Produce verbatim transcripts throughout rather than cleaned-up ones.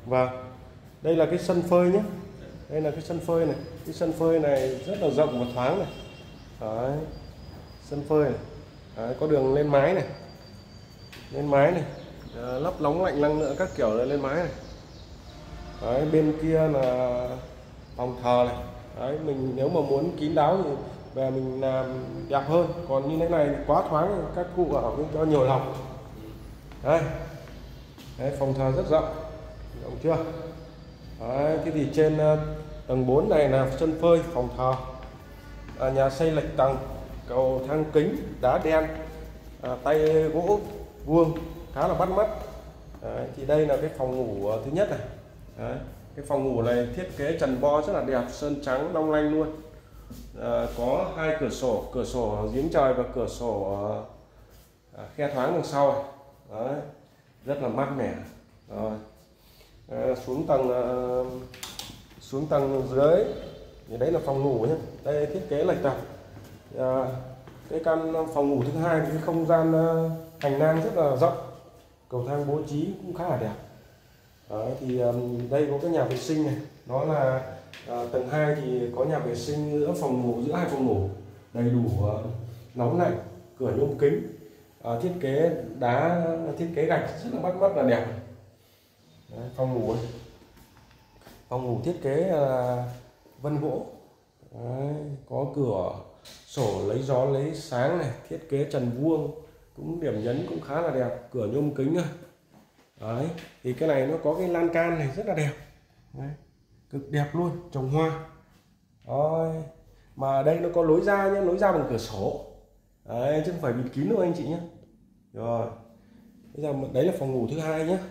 Vâng, đây là cái sân phơi nhé. Đây là cái sân phơi này. Cái sân phơi này rất là rộng và thoáng này. Đấy. Sân phơi này. Đấy, có đường lên mái này. Lên mái này. Đấy, lắp nóng lạnh năng lượng các kiểu lên mái này. Đấy, bên kia là phòng thờ này. Đấy, mình nếu mà muốn kín đáo thì về mình làm đẹp hơn. Còn như thế này thì quá thoáng, các cụ ở cũng cho nhiều lòng. Đây. Đấy, phòng thờ rất rộng. Rộng chưa? Đấy, thế thì trên uh, tầng bốn này là sân phơi, phòng thờ. À, nhà xây lệch tầng, cầu thang kính, đá đen, à, tay gỗ vuông khá là bắt mắt. Đấy, thì đây là cái phòng ngủ uh, thứ nhất này. Đấy, cái phòng ngủ này thiết kế trần bo rất là đẹp, sơn trắng long lanh luôn. À, có hai cửa sổ, cửa sổ giếng trời và cửa sổ uh, khe thoáng đằng sau. Đấy, rất là mát mẻ. Rồi. À, xuống tầng à, xuống tầng dưới thì đấy là phòng ngủ nhé. Đây thiết kế lệch tầng. À, cái căn phòng ngủ thứ hai thì cái không gian à, hành lang rất là rộng, cầu thang bố trí cũng khá là đẹp. Đấy, thì à, đây có cái nhà vệ sinh này, nó là à, tầng hai thì có nhà vệ sinh giữa phòng ngủ, giữa hai phòng ngủ đầy đủ à, nóng lạnh, cửa nhôm kính, à, thiết kế đá, thiết kế gạch rất là bắt mắt và đẹp. Đấy, phòng ngủ ấy. Phòng ngủ thiết kế là vân gỗ. Đấy, có cửa sổ lấy gió lấy sáng này, thiết kế trần vuông cũng điểm nhấn cũng khá là đẹp, cửa nhôm kính này. Đấy, thì cái này nó có cái lan can này rất là đẹp. Đấy, cực đẹp luôn, trồng hoa. Đấy, mà đây nó có lối ra nhé, lối ra bằng cửa sổ. Đấy, chứ không phải bịt kín đâu anh chị nhé. Rồi, bây giờ đấy là phòng ngủ thứ hai nhé.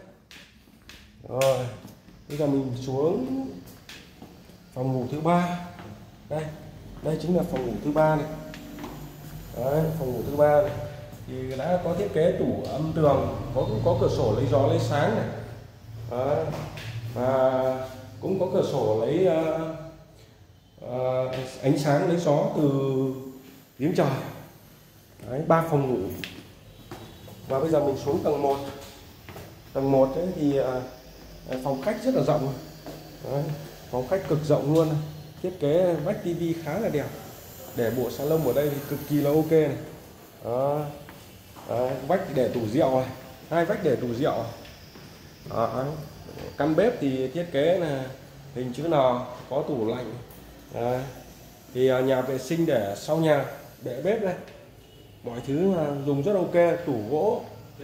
Rồi, bây giờ mình xuống phòng ngủ thứ ba. Đây, đây chính là phòng ngủ thứ ba này. Đấy, phòng ngủ thứ ba này thì đã có thiết kế tủ âm tường, có cũng có cửa sổ lấy gió lấy sáng này. Đấy, và cũng có cửa sổ lấy uh, uh, ánh sáng lấy gió từ giếng trời. Đấy, ba phòng ngủ. Và bây giờ mình xuống tầng một. Tầng một ấy thì uh, phòng khách rất là rộng. Đấy, phòng khách cực rộng luôn, thiết kế vách tivi khá là đẹp, để bộ salon ở đây thì cực kỳ là ok này. Đó. Đấy, vách để tủ rượu này, hai vách để tủ rượu. Đó. Căn bếp thì thiết kế là hình chữ N, có tủ lạnh. Đấy. Thì nhà vệ sinh để sau nhà, để bếp đây, mọi thứ dùng rất ok, tủ gỗ,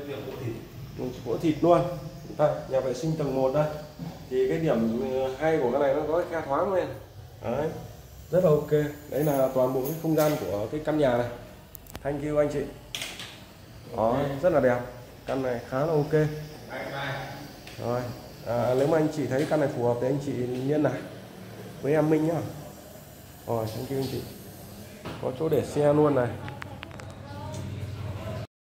gỗ thịt luôn. Đây, nhà vệ sinh tầng một đây thì cái điểm hay của cái này nó có cái khe thoáng lên. Đấy, rất là ok. Đấy là toàn bộ cái không gian của cái căn nhà này. Thank you anh chị. Đó, rất là đẹp, căn này khá là ok. Rồi, à, nếu mà anh chị thấy căn này phù hợp thì anh chị liên lạc với em Minh nhá. Rồi, thank you anh chị. Có chỗ để xe luôn này.